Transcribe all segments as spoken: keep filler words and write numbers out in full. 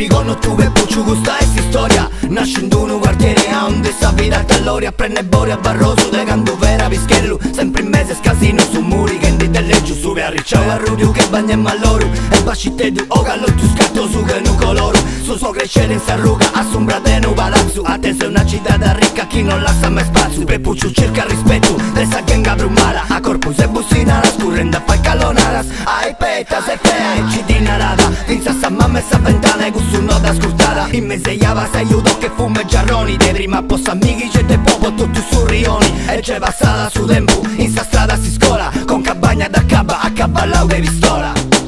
spiego no tu che puccio questa è storia. Nasce in un quartiere a onde sa vita a tallori. A prende bori a barroso de canto vera pischello. Sempre in mezzo scasino su muri che di delle giù su a ricciao a rudio che bagna in malloro. E bacitte tu o callo tu scatto su che nu coloro. Su suo crescere in sarruga a sombra de nu palazzo. A te sei una città da ricca chi non lascia mai spazio. Per puccio cerca rispetto de sa genga brumara. A corpo se bussina la scurrenda fai calonaras. Ai peta se fea e ci di narada. Finza sa mamma e sa ventana e gusto no da scurtata. In mese iava sei aiuto che fume giarroni. De prima posto amici c'è te popo tutti su rioni. E c'è passata su tempo in sta strada si scola. Con cabagna da cabba a cavallau de pistola.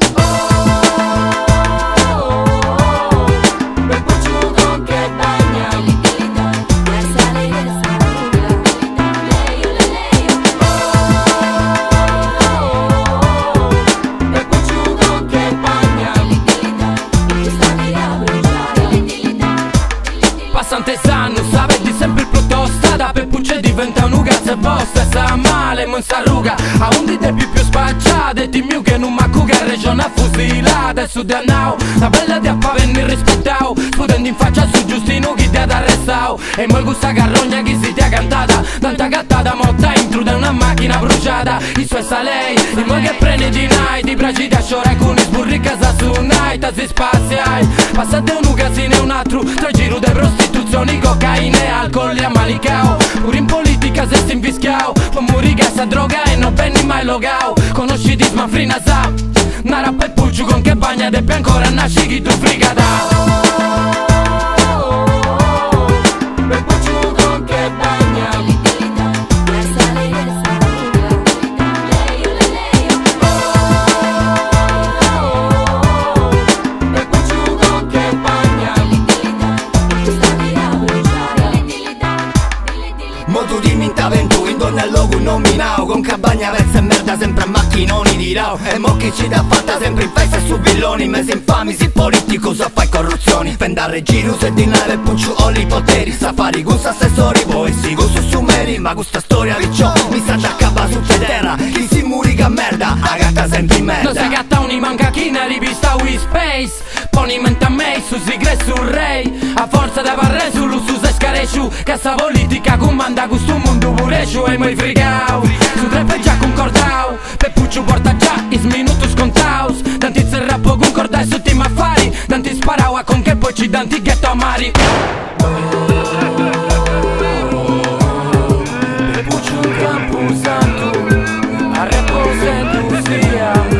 Passante sanno, sapete sempre il prodotto strada. Per pucce diventa un ugazzo e vostra. Sta male, ma si arruga. A un dite più più spacciate. Ti mio che non ma cuga regione a fusilata. E su da now, la bella di appa venni rispettao. Spudendo in faccia su Giustino chi ti ha arrestao. E mo gusta carrogna chi si ti ha cantata. Tanta cattata motta intrude una macchina bruciata. Il suo è lei, il mo che prende di night. I bracci da sciora con i sburri casa su night. Si spaziai, passate un casino e un altro. Tre giro de prostituzioni, cocaina e alcol a malicao. Pure in politica se si infischiao. Poi muri gas a droga e non venni mai logao. Conosci di smafrina sa. Nara per puccio con che bagna de più ancora nasci chi tu frigata. Mo tu dimmi intavento in donna al logo nominao. Con cabagna versa e merda sempre a macchinoni dirao. E mo chi ci dà fatta sempre in festa su villoni. Mesi infami si politico sa fai corruzioni. Fendare giro se di nave puccio o li poteri. Safari con assessori poi si con su sumeri. Ma questa storia di ciò mi sa da capa su terra. Chi si murica merda a gatta sempre in merda. Non si gatta un manca chi ne rivista We Space. Poni mente a me su sigre su rei. A forza da parre su lussu se scaresciu. Che sta politica comanda questo mondo pure ciu. E mai frigau su tre pe già concordau. Per puccio porta già is minuto scontaus. Tanti zerrappo concordai su team affari. Tanti sparau a con che poi ci danti ghetto amari. Per puccio campo santo a reposo entusiasmo.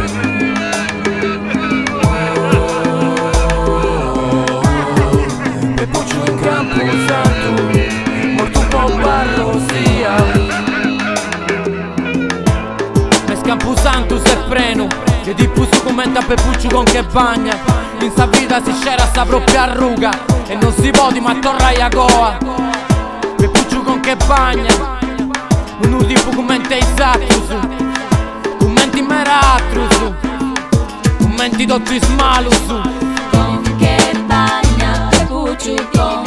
Camposanto se freno e di puso commenta per puccio con che bagna. In sta vita si scera sta propria arruga. E non si voti ma torrai a goa. Per puccio con che bagna. Non tipo commenta esatto su. Commenti meratru su. Commenti dotti smalu su. Con che bagna per puccio con